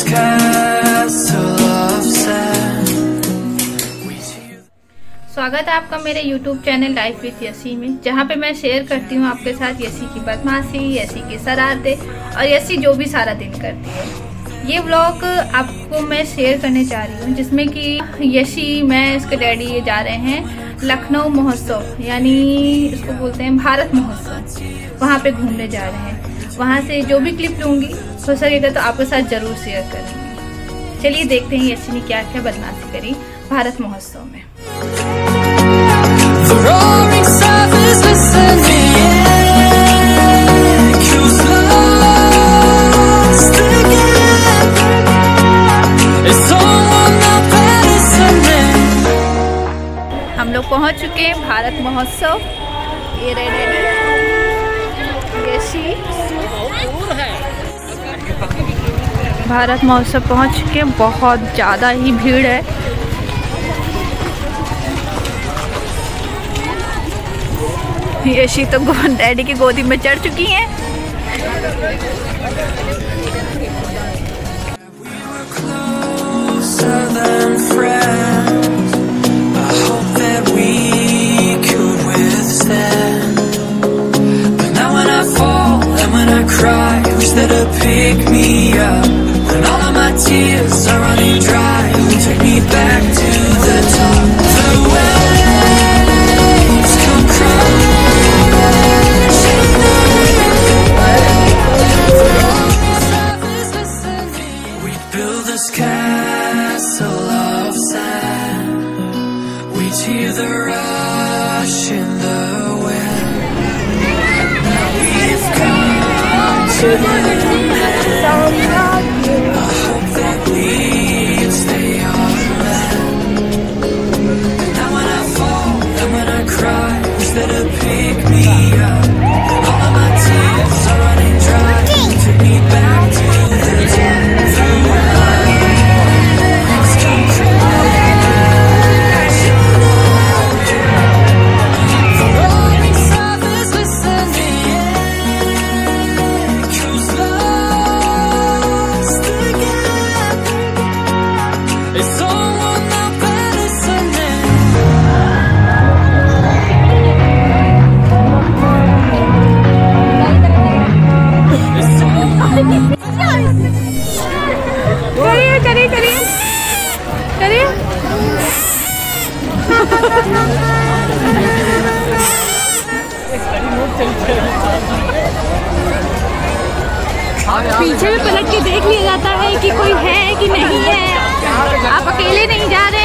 स्वागत है आपका मेरे YouTube चैनल लाइफ विद यसी में, जहाँ पे मैं शेयर करती हूँ आपके साथ यसी की बदमाशी, यसी की शरारतें और यसी जो भी सारा दिन करती है। ये व्लॉग आपको मैं शेयर करने जा रही हूँ, जिसमें कि यसी, मैं, इसके डैडी जा रहे हैं लखनऊ महोत्सव, यानी इसको बोलते हैं भारत महोत्सव। वहाँ पे घूमने जा रहे हैं। वहाँ से जो भी क्लिप लूँगी हो सकेगा तो आपके साथ ज़रूर शेयर करूँगी। चलिए देखते हैं यसी ने क्या क्या बदमाशी करी भारत महोत्सव में। हम लोग पहुंच चुके हैं भारत महोत्सव। ये यसी भारत महोत्सव पहुंच चुके हैं। बहुत ज़्यादा ही भीड़ है। यसी तो डैडी की गोदी में चढ़ चुकी हैं। Pick me up when all of my tears are running dry. Take me back to the top. The waves come crashing in. We build this castle of sand. We hear the rush in the wind. Now we've come to the पीछे भी पलट के देख लिया जाता है कि कोई है कि नहीं है। आप अकेले नहीं जा रहे।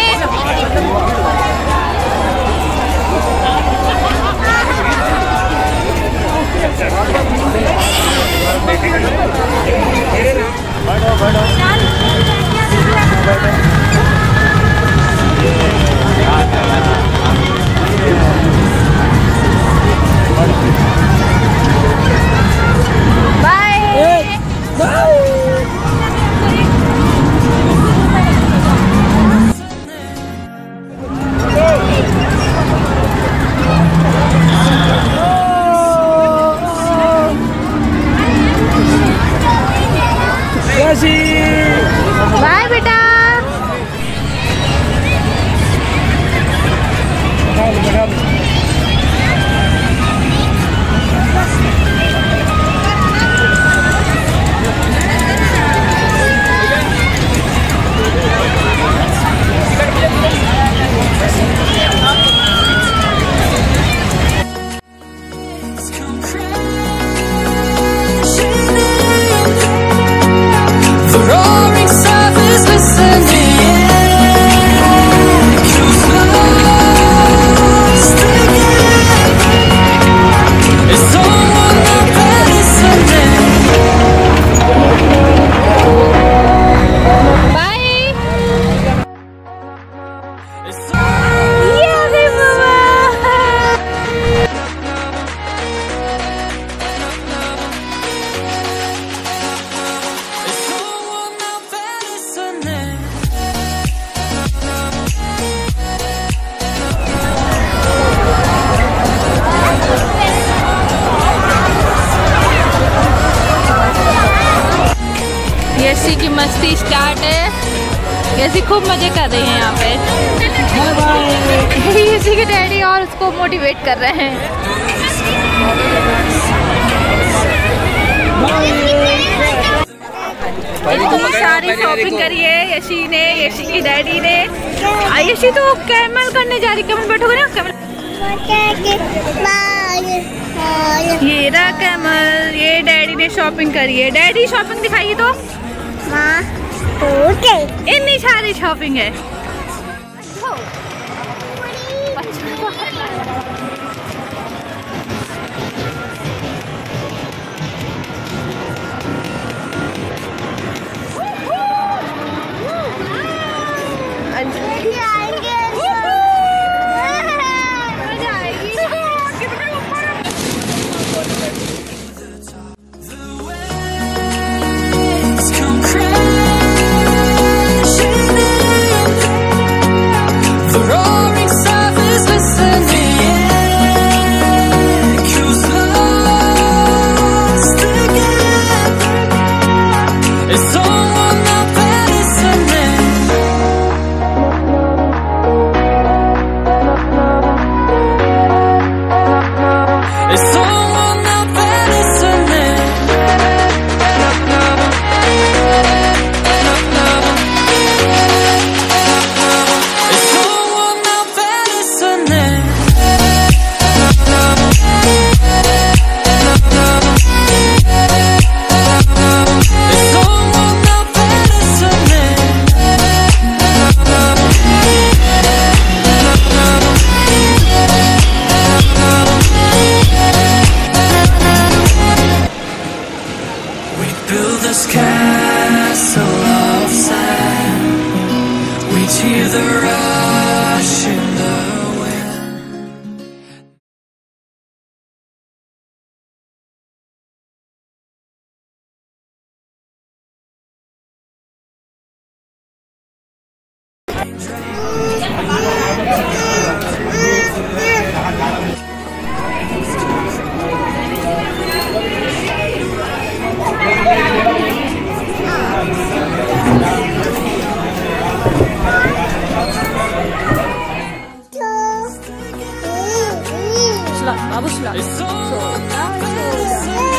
मस्ती स्टार्ट है। यसी खूब मजे कर रही हैं यहाँ पे। यसी के डैडी और उसको मोटिवेट कर रहे हैं। इतनी सारी शॉपिंग करी है यशी ने, यशी की डैडी ने। यशी तो कैमल करने जा रही। कैमल बैठोगे ना? कैमल ये रहा कैमल। ये डैडी ने शॉपिंग करी है। डैडी शॉपिंग दिखाइए तो। इतनी सारी शॉपिंग है। बाबू